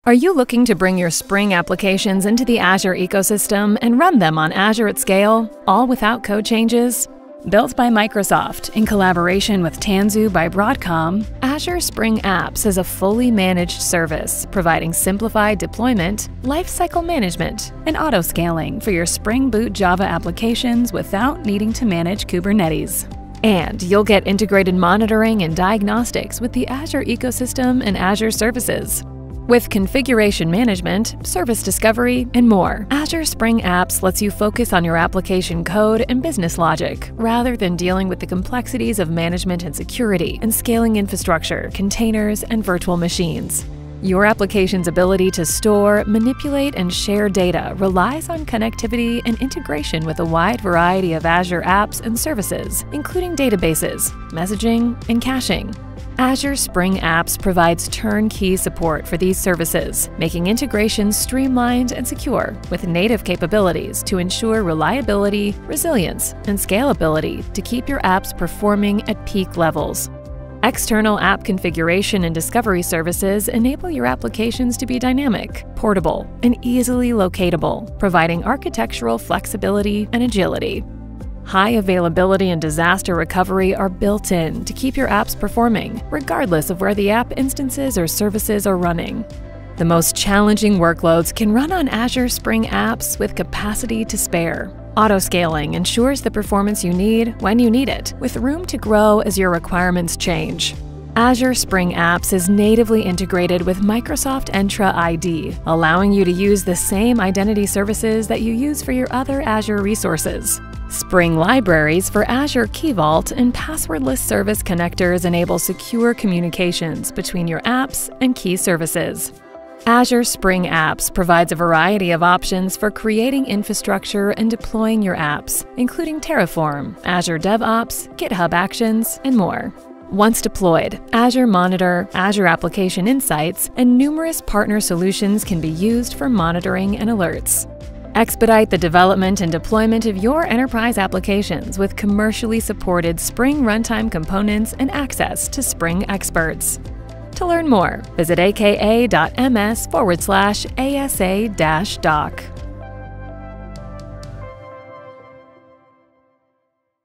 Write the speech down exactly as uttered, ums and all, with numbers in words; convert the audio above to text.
Are you looking to bring your Spring applications into the Azure ecosystem and run them on Azure at scale, all without code changes? Built by Microsoft in collaboration with Tanzu by Broadcom, Azure Spring Apps is a fully managed service providing simplified deployment, lifecycle management, and auto-scaling for your Spring Boot Java applications without needing to manage Kubernetes. And you'll get integrated monitoring and diagnostics with the Azure ecosystem and Azure services. With configuration management, service discovery, and more, Azure Spring Apps lets you focus on your application code and business logic, rather than dealing with the complexities of management and security and scaling infrastructure, containers, and virtual machines. Your application's ability to store, manipulate, and share data relies on connectivity and integration with a wide variety of Azure apps and services, including databases, messaging, and caching. Azure Spring Apps provides turnkey support for these services, making integration streamlined and secure with native capabilities to ensure reliability, resilience, and scalability to keep your apps performing at peak levels. External app configuration and discovery services enable your applications to be dynamic, portable, and easily locatable, providing architectural flexibility and agility. High availability and disaster recovery are built in to keep your apps performing, regardless of where the app instances or services are running. The most challenging workloads can run on Azure Spring Apps with capacity to spare. Auto-scaling ensures the performance you need when you need it, with room to grow as your requirements change. Azure Spring Apps is natively integrated with Microsoft Entra I D, allowing you to use the same identity services that you use for your other Azure resources. Spring libraries for Azure Key Vault and passwordless service connectors enable secure communications between your apps and key services. Azure Spring Apps provides a variety of options for creating infrastructure and deploying your apps, including Terraform, Azure DevOps, GitHub Actions, and more. Once deployed, Azure Monitor, Azure Application Insights, and numerous partner solutions can be used for monitoring and alerts. Expedite the development and deployment of your enterprise applications with commercially supported Spring runtime components and access to Spring experts. To learn more, visit aka.ms forward slash ASA dash doc.